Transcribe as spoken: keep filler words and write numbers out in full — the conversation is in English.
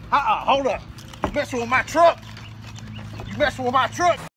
Uh-uh, hold up. You messing with my truck? You messing with my truck?